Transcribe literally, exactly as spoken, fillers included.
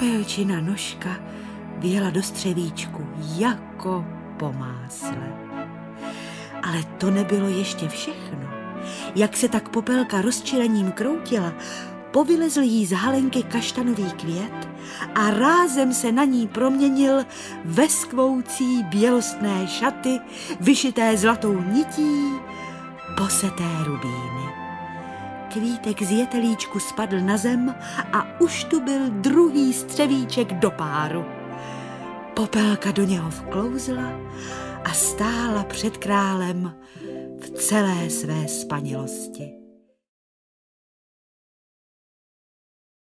Popelčina nožka vjela do střevíčku jako po másle. Ale to nebylo ještě všechno. Jak se tak Popelka rozčilením kroutila, povylezl jí z halenky kaštanový květ a rázem se na ní proměnil ve skvoucí bělostné šaty, vyšité zlatou nití, poseté rubíny. Kvítek z jetelíčku spadl na zem a už tu byl druhý střevíček do páru. Popelka do něho vklouzla a stála před králem v celé své spanilosti.